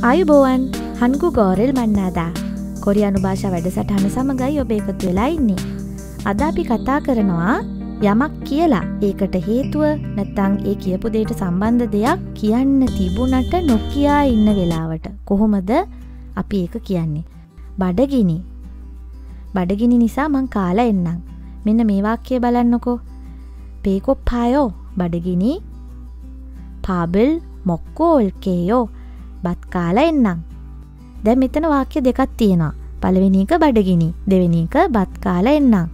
ආයුබෝවන් හන්ගු ගෝරෙල් මන්නාදා කොරියානු භාෂා වැඩසටහන සමගයි ඔබ එකතු වෙලා ඉන්නේ. අද අපි කතා කරනවා යමක් කියලා ඒකට හේතුව නැත්නම් ඒ කියපු දෙයට සම්බන්ධ දෙයක් කියන්න තිබුණට නොකියා ඉන්න වෙලාවට කොහොමද අපි ඒක කියන්නේ? බඩගිනි නිසා මං කාලා එන්නම්. මෙන්න මේ වාක්‍යය බලන්නකෝ. පේකොප්පායෝ බඩගිනි පාබල් මොක්කෝල්කේයෝ බත් කාලා එන්නම්. දැන් මෙතන වාක්‍ය දෙකක් තියෙනවා. පළවෙනි එක බඩගිනි, දෙවෙනි එක බත් කාලා එන්නම්.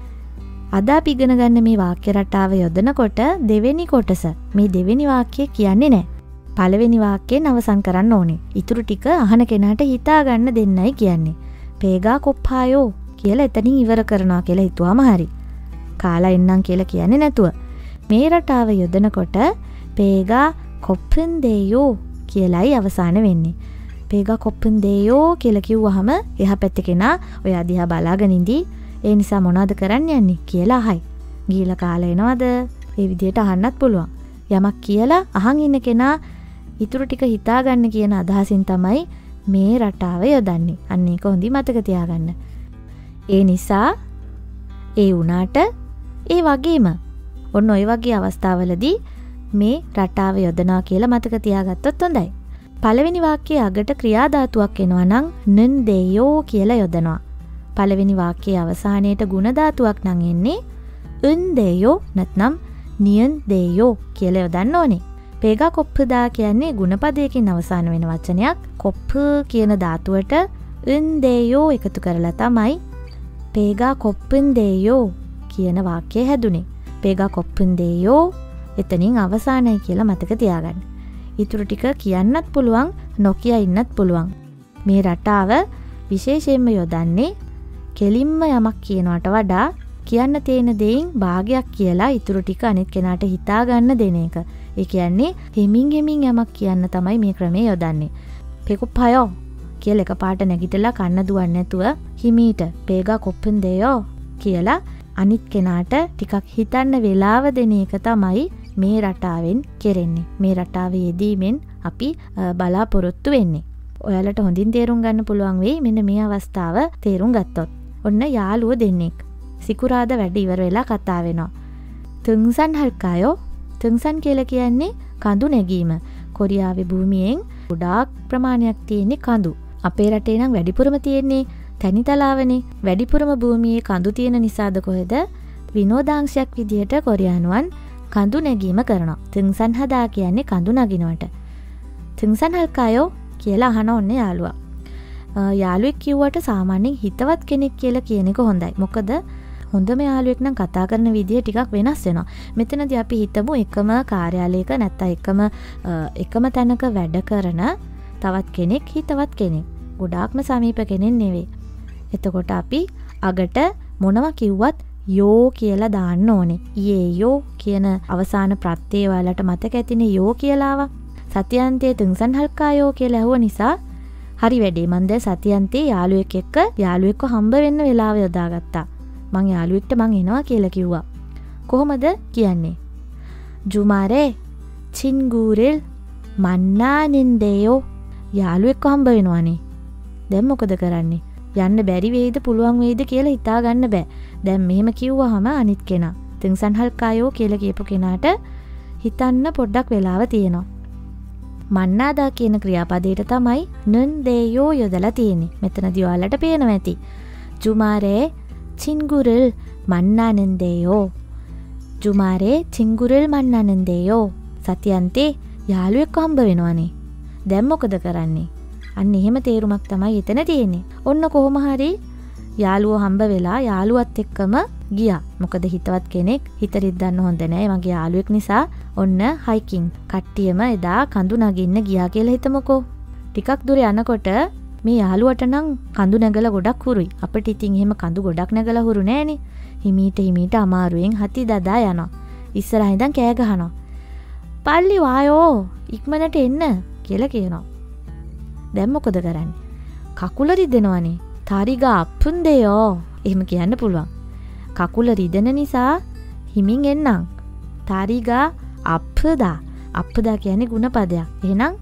අද අපි ඉගෙන ගන්න මේ වාක්‍ය රටාව යොදනකොට දෙවෙනි කොටස මේ දෙවෙනි වාක්‍යය කියන්නේ නැහැ. පළවෙනි වාක්‍යයෙන් අවසන් කරන්න ඕනේ. ඊටු ටික අහන කෙනාට හිතා ගන්න දෙන්නයි කියන්නේ. පේගා කොප්පායෝ කියලා එතනින් ඉවර කරනවා කියලා හිතුවාම හරි. කාලා එන්නම් කියලා කියන්නේ නැතුව. මේ රටාව යොදනකොට පේගා කොප්පෙන්දේයෝ කියලායි අවසාන වෙන්නේ. පේගා කොප්පෙන්දේයෝ කියලා කිව්වහම එහා පැත්තේ කෙනා ඔය දිහා බලාගෙන ඉඳී ඒ නිසා මොනවද කරන්න යන්නේ කියලා අහයි. ගිහලා කාලා එනවද? ඒ විදිහට අහන්නත් පුළුවන්. යමක් කියලා අහන් ඉන්න කෙනා ඊටු ටික හිතා ගන්න කියන අදහසින් තමයි මේ රටාව යොදන්නේ. අන්න ඒක හොඳින් මතක තියාගන්න. ඒ නිසා ඒ වුණාට ඒ වගේම ඔන්න ඔය වගේ අවස්ථාවලදී මේ රටාව යොදනවා කියලා මතක තියාගත්තොත් හොඳයි. පළවෙනි වාක්‍යයේ අගට ක්‍රියාධාතුවක් එනවා නම් නන් දේයෝ කියලා යොදනවා. පළවෙනි වාක්‍යයේ අවසානයේට ගුණ ධාතුවක් නම් එන්නේ උන් දේයෝ නැත්නම් නියන් දේයෝ කියලා යොදන්න ඕනේ. පේගා කොප්පදා කියන්නේ ගුණපදයකින් අවසාන වෙන වචනයක්. කොප්ප කියන ධාතුවට උන් දේයෝ එකතු කරලා තමයි පේගා කොප්පෙන් දේයෝ කියන වාක්‍යය හැදුනේ. පේගා කොප්පෙන් දේයෝ එතනින් අවසానයි කියලා මතක තියාගන්න. ඊටු ටික කියන්නත් පුළුවන්, නොකිය ඉන්නත් පුළුවන්. මේ රටාව විශේෂයෙන්ම යොදන්නේ කෙලින්ම යමක් කියනවට වඩා කියන්න තියෙන දෙයින් භාගයක් කියලා ඊටු ටික අනිත් කෙනාට හිතා ගන්න දෙන එක. ඒ කියන්නේ හිමින් යමක් කියන්න තමයි මේ ක්‍රමය යොදන්නේ. පේකොප්පායෝ කියලා එකපාරට නැගිටලා කන්න දුවන්නේ නැතුව හිමීට පේගා කොප්පෙන් දෙයෝ කියලා අනිත් කෙනාට ටිකක් හිතන්න වෙලාව දෙන එක තමයි මේ රටාවෙන් කෙරෙන්නේ. මේ රටාවේ යෙදීමෙන් අපි බලාපොරොත්තු වෙන්නේ. ඔයාලට හොඳින් තේරුම් ගන්න පුළුවන් වෙයි මෙන්න මේ අවස්ථාව තේරුම් ගත්තොත්. ඔන්න යාළුව දෙන්නෙක් සිකුරාද වැඩ ඉවර වෙලා කතා වෙනවා. තුන්සන් හල්කායෝ. තුන්සන් කියලා කියන්නේ කඳු නැගීම. කොරියාවේ භූමියෙන් ගොඩාක් ප්‍රමාණයක් තියෙන්නේ කඳු. අපේ රටේ නම් වැඩිපුරම තියෙන්නේ තැනිතලාවනේ. වැඩිපුරම භූමියේ කඳු තියෙන නිසාද කොහෙද විනෝදාංශයක් විදියට කොරියානුවන් කඳු නැගීම කරනවා. තුන්සන් හදා කියන්නේ කඳු නගිනවට. තුන්සන් හල්කායෝ කියලා අහන ඕනේ යාළුවා. යාළුවෙක් කිව්වට සාමාන්‍යයෙන් හිතවත් කෙනෙක් කියලා කියන එක හොඳයි. මොකද හොඳම යාළුවෙක් නම් කතා කරන විදිය ටිකක් වෙනස් වෙනවා. මෙතනදී අපි හිතමු එකම කාර්යාලයක නැත්නම් එකම තැනක වැඩ කරන තවත් කෙනෙක් හිතවත් කෙනෙක්. ගොඩාක්ම සමීප කෙනෙක් නෙවෙයි. එතකොට අපි අගට මොනවා කිව්වත් යෝ කියලා දාන්න ඕනේ. යෝ කියන අවසාන ප්‍රත්‍යය වලට මතක ඇතිනේ යෝ කියලා ආවා. සතියන්තයේ තුන්සන් හල්කායෝ කියලා ඇහුව නිසා හරි වැඩේ. මම දැන් සතියන්තයේ යාළුවෙක් එක්ක යාළුවෙක්ව හම්බ වෙන්න වෙලාව යොදාගත්තා. මං යාළුවෙක්ට මං එනවා කියලා කිව්වා. කොහොමද කියන්නේ? ජුමාරේ චින්ගූරෙල් මන්නානින්දේයෝ. යාළුවෙක්ව හම්බ වෙනවනේ. දැන් මොකද කරන්නේ? යන්න බැරි වෙයිද පුළුවන් වෙයිද කියලා හිතා ගන්න බෑ. දැන් මෙහෙම කිව්වහම අනිත් කෙනා තුන්සන් හල්කායෝ කියලා කියපු කෙනාට හිතන්න පොඩ්ඩක් වෙලාව තියෙනවා. මන්නාදා කියන ක්‍රියාපදයට තමයි නන් දේයෝ යොදලා තියෙන්නේ. මෙතනදී ඔයාලට පේනවා ඇති. ජුමාරේ චින්ගුරල් මන්නානන්දේයෝ. ජුමාරේ චින්ගුරල් මන්නානන්දේයෝ. සතියන්තේ යාළුවෙක් හම්බ වෙනවනේ. දැන් මොකද කරන්නේ? අන්න එහෙම තේරුමක් තමයි එතන තියෙන්නේ. ඔන්න කොහොම හරි යාළුවෝ හම්බ වෙලා යාළුවත් එක්කම ගියා. මොකද හිතවත් කෙනෙක් හිත රිද්දන්න හොඳ නැහැ. මගේ යාළුවෙක් නිසා ඔන්න හයිකින් කට්ටියම එදා කඳු නගින්න ගියා කියලා හිතමුකෝ. ටිකක් දුර යනකොට මේ යාළුවට නම් කඳු නැගලා ගොඩක් හුරුයි. අපිට ඉතින් එහෙම කඳු ගොඩක් නැගලා හුරු නෑනේ. හිමීට අමාරුවෙන් හති දදා යනවා. ඉස්සරහින් ඉඳන් කෑ ගහනවා. "පල්ලි වායෝ ඉක්මනට එන්න" කියලා කියනවා. දැන් මොකද කරන්නේ? කකුල රිදෙනවනේ. තාරිගා අප්පුන්දේයෝ. එහෙම කියන්න පුළුවන්. කකුල රිදෙන නිසා හිමින් එන්නම්. තාරිගා අප්පදා. අප්පදා කියන්නේ ගුණපදයක්. එහෙනම්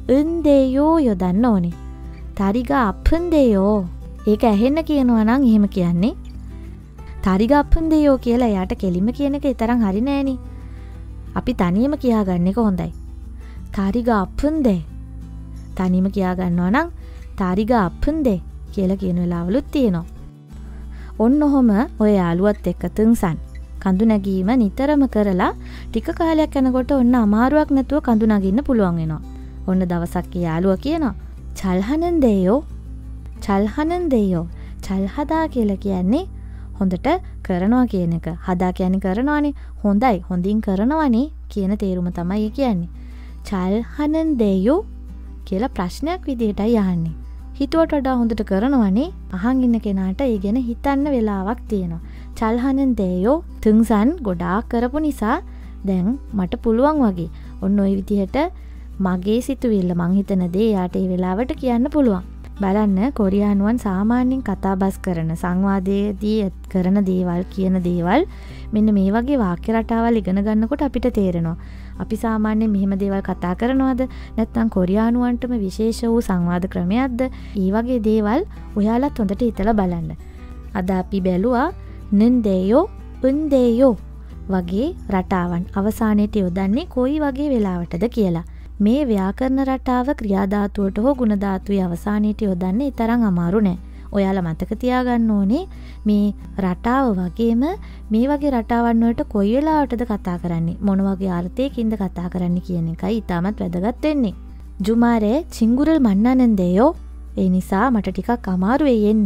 은데요 යොදන්න ඕනේ. 다리가 아픈데요. ඒක ඇහෙන්න කියනවා නම් එහෙම කියන්නේ. 다리가 아픈데요 කියලා එයාට කෙලිම කියන එක තරම් හරි නෑනේ. අපි තනියම කියාගන්න එක හොඳයි. 다리가 아픈데. තනියම කියා ගන්නවා නම් 다리가 아픈데 කියලා කියන වෙලාවලුත් තියෙනවා. ඔන්න ඔහම ඔය යාළුවත් එක්ක තුන්සන් කඳු නැගීම නිතරම කරලා ටික කාලයක් යනකොට ඔන්න අමාරුවක් නැතුව කඳු නගින්න පුළුවන් වෙනවා. ඔන්න දවසක් යාළුවා කියනවා 잘하는데요. 잘하는데요. 잘하다 කියලා කියන්නේ හොඳට කරනවා කියන එක. හදා කියන්නේ කරනවානේ. හොඳයි හොඳින් කරනවානේ කියන තේරුම තමයි ඒ කියන්නේ. 잘하는데요 කියලා ප්‍රශ්නයක් විදිහටයි අහන්නේ. හිතුවට වඩා හොඳට කරනවනේ. අහන් ඉන්න කෙනාට ඒ ගැන හිතන්න වෙලාවක් තියෙනවා. 잘하는데요 등산 ගොඩාක් කරපු නිසා දැන් මට පුළුවන් වගේ. ඔන්න ওই විදිහට මගේ සිතුවිල්ල මං හිතන දේ යාට ඒ වෙලාවට කියන්න පුළුවන්. බලන්න කොරියානුවන් සාමාන්‍යයෙන් කතා බස් කරන සංවාදයේදී කරන දේවල් කියන දේවල් මෙන්න මේ වගේ වාක්‍ය රටාවල් ඉගෙන ගන්නකොට අපිට තේරෙනවා. අපි සාමාන්‍යයෙන් මෙහෙම දේවල් කතා කරනවද නැත්නම් කොරියානුවන්ටම විශේෂ වූ සංවාද ක්‍රමයක්ද? මේ වගේ දේවල් ඔයාලත් හොඳට හිතලා බලන්න. අද අපි බැලුවා 는데요, 은데요 වගේ රටාවන් අවසානයේට යොදන්නේ කොයි වගේ වෙලාවටද කියලා. මේ ව්‍යාකරණ රටාව ක්‍රියාධාතුවට හෝ ගුණ ධාතුවේ අවසානයේට යොදන්නේ තරම් අමාරු නෑ. ඔයාලා මතක තියාගන්න ඕනේ මේ රටාව වගේම මේ වගේ රටාවන් වලට කොයි වෙලාවටද කතා කරන්නේ මොන වගේ අර්ථයකින්ද කතා කරන්නේ කියන එකයි ඉතාමත් වැදගත් වෙන්නේ. ජුමාරේ 친구를 만나는데요. ඒ නිසා මට ටිකක් අමාරු වෙයි එන්න.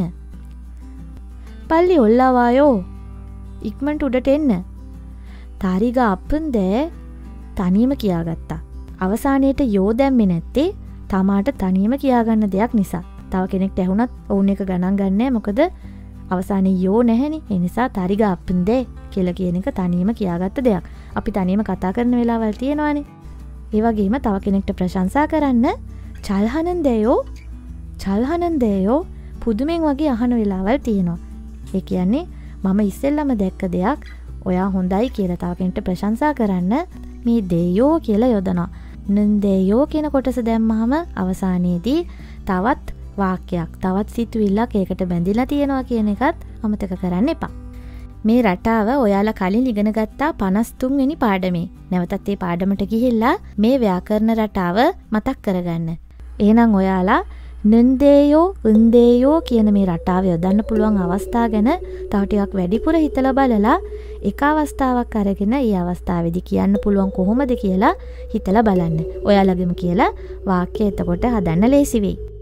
빨리 올라와요. ඉක්මනට උඩට එන්න. 다리가 아픈데 තනියම කියාගත්තා. අවසානයේට යෝ දැම්මේ නැත්තේ තමාට තනියම කියාගන්න දෙයක් නිසා. තව කෙනෙක්ට ඇහුණත් ඔවුන් එක ගණන් ගන්නෑ. මොකද අවසානයේ යෝ නැහැනේ. ඒ නිසා 다리가 아픈데 කියලා කියන එක තනියම කියාගත්ත දෙයක්. අපි තනියම කතා කරන වෙලාවල් තියෙනවානේ. ඒ වගේම තව කෙනෙක්ට ප්‍රශංසා කරන්න 잘하는데요. 잘하는데요 පුදුමෙන් වගේ අහන වෙලාවල් තියෙනවා. ඒ කියන්නේ මම ඉස්සෙල්ලම දැක්ක දෙයක් ඔයා හොඳයි කියලා තව කෙනෙක්ට ප්‍රශංසා කරන්න මේ දෙයෝ කියලා යොදනවා. 는데요 කියන කොටස දැම්මහම අවසානයේදී තවත් වාක්‍යයක් තවත් සිතුවිල්ලක් ඒකට බැඳිලා තියෙනවා කියන එකත් අමතක කරන්න එපා. මේ රටාව ඔයාලා කලින් ඉගෙන ගත්තා 53 වෙනි පාඩමේ. නැවතත් මේ පාඩමට ගිහිල්ලා මේ ව්‍යාකරණ රටාව මතක් කරගන්න. එහෙනම් ඔයාලා 는데요, 은데요 කියන මේ රටාව යොදන්න පුළුවන් අවස්ථා ගැන තව ටිකක් වැඩිපුර හිතලා බලලා එක අවස්ථාවක් අරගෙන ඒ අවස්ථාවේදී කියන්න පුළුවන් කොහොමද කියලා හිතලා බලන්න. ඔයාලගෙම කියලා වාක්‍ය එතකොට හදන්න ලේසි වෙයි.